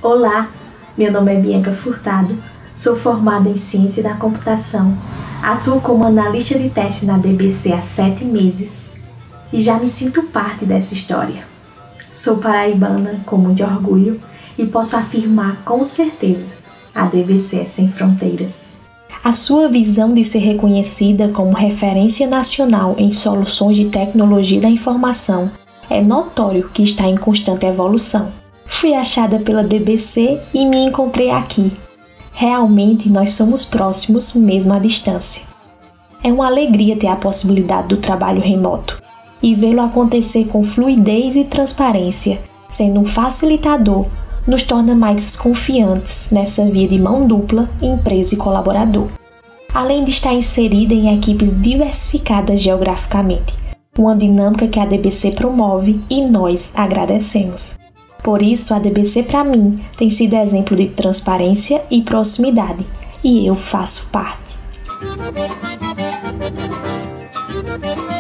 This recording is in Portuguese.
Olá, meu nome é Bianca Furtado, sou formada em Ciência da Computação, atuo como analista de teste na DBC há 7 meses e já me sinto parte dessa história. Sou paraibana com muito orgulho e posso afirmar com certeza, a DBC é sem fronteiras. A sua visão de ser reconhecida como referência nacional em soluções de tecnologia da informação é notório que está em constante evolução. Fui achada pela DBC e me encontrei aqui. Realmente nós somos próximos mesmo à distância. É uma alegria ter a possibilidade do trabalho remoto e vê-lo acontecer com fluidez e transparência, sendo um facilitador, nos torna mais confiantes nessa via de mão dupla, empresa e colaborador. Além de estar inserida em equipes diversificadas geograficamente, uma dinâmica que a DBC promove e nós agradecemos. Por isso, a DBC para mim tem sido exemplo de transparência e proximidade, e eu faço parte.